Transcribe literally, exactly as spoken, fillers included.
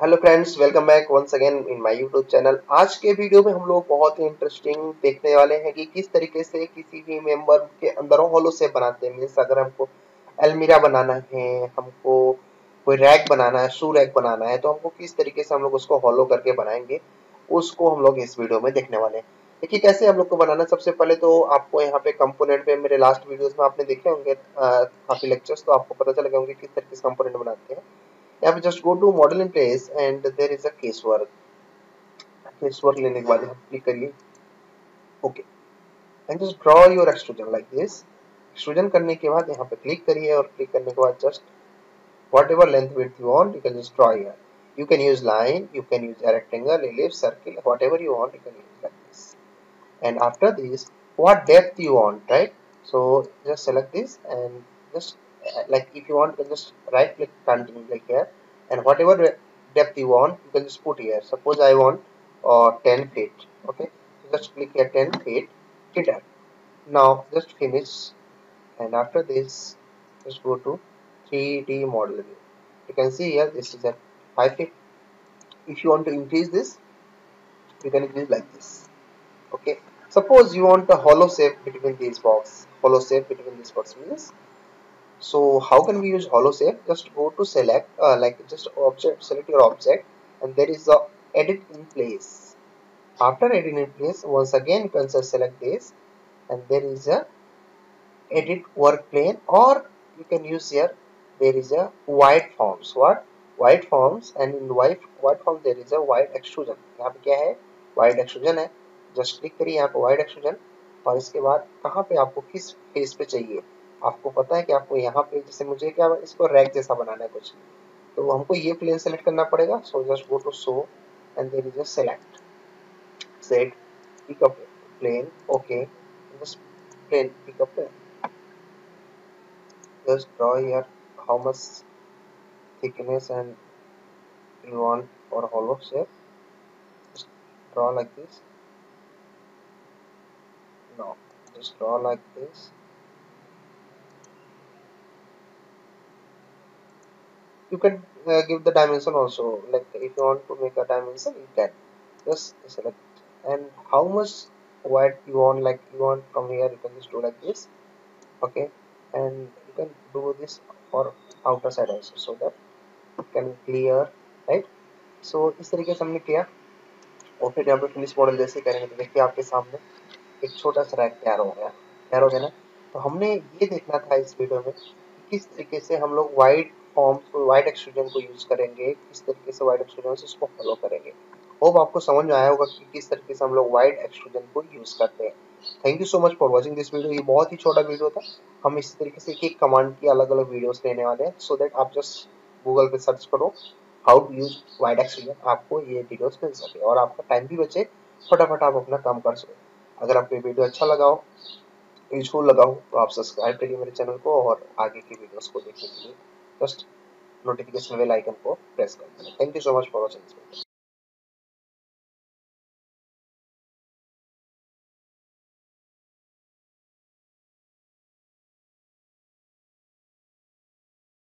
Hello friends, welcome back once again in my YouTube channel. आज के video में हम लोग बहुत ही इंटरेस्टिंग देखने वाले हैं कि किस तरीके से किसी भी मेंबर के अंदर होलो शेप बनाते हैं। मीन्स अगर हमको अलमीरा बनाना है, हमको कोई रैक बनाना है, शू रैक बनाना है, तो हमको किस तरीके से हम लोग उसको होलो करके बनाएंगे, उसको हम लोग इस वीडियो में देखने वाले हैं। देखिए कैसे हम लोग को बनाना। सबसे पहले तो आपको यहाँ पे कंपोनेंट पे मेरे लास्ट वीडियोस में आपने देखे होंगे अ, काफी लेक्चर्स, तो आपको पता चल गया होंगे किस तरीके से कंपोनेंट बनाते हैं। यहाँ पे just go to model in place and there is a case work. Case work लेने के बाद यहाँ क्लिक करिए, okay, and just draw your extrusion like this. Extrusion करने के बाद यहाँ पे क्लिक करिए और क्लिक करने के बाद just whatever length width you want, you can just draw here. You can use line, you can use a rectangle, ellipse, circle, whatever you want, you can use like this. And after this, what depth you want, right? So just select this and just uh, like if you want, you can just right click, continue like here, and whatever depth you want, you can just put here. Suppose I want uh, ten feet, okay? So just click here ten feet, hit that. Now just finish, and after this, just go to three D model view. You can see here this is at five feet. If you want to increase this, you can increase like this. Okay. Suppose you want a hollow shape between these box. Hollow shape between these box means. So how can we use hollow shape? Just go to select, uh, like just object, select your object, and there is a edit in place. After edit in place, once again you can just select this, and there is a edit work plane, or you can use here there is a white forms. What white forms? And in white white form there is a white extrusion. यहाँ पे क्या है? white extrusion है। Just click करिए यहाँ पे white extrusion, और इसके बाद कहाँ पे आपको किस फेस पे चाहिए, आपको पता है कि आपको यहाँ पे, जैसे मुझे क्या इसको रैक जैसा बनाना है कुछ, तो हमको ये प्लेन सेलेक्ट करना पड़ेगा। So just go to show and there is a select set pick up plane, okay, just plane pick up plane. Just draw here how much thickness and you want for hollow shape. Just draw like this. No, just draw like this. You can uh, give the dimension also. Like if you want to make a dimension, you can just select. And how much wide you want, like you want from here, you can just do like this. Okay, and you can do this for outer side also, so that it can clear, right? So इस तरीके से हमने किया, और फिर यहाँ पे finish model जैसे करेंगे तो देखिए आपके सामने एक छोटा सा रैक तैयार हो गया तैयार हो गया ना। तो हमने ये देखना था इस वीडियो में कि किस तरीके से हम लोग वाइड फॉर्म्स वाइड एक्सट्रूजन को यूज करेंगे, किस तरीके से वाइड एक्सट्रूजन से इसको फॉलो करेंगे। होप आपको समझ में आया होगा कि किस तरीके से हम लोग वाइड एक्सट्रूजन को यूज करते हैं। Thank you so much for watching this video. ये बहुत ही छोटा वीडियो था। हम इसी तरीके से एक एक कमांड की अलग अलग वीडियोस लेने वाले हैं, सो दैट आप जस्ट गूगल पे सर्च करो how to use wide extrusion, आपको ये वीडियोस मिल सके और आपका टाइम भी बचे, फटाफट आप अपना काम कर सको। अगर आपको ये वीडियो अच्छा लगा हो, यूजफुल लगा हो, तो आप सब्सक्राइब करिए मेरे चैनल को, और आगे की वीडियोस को देखने के लिए जस्ट नोटिफिकेशन बेल आइकन को प्रेस कर देना। Thank you so much for watching this video.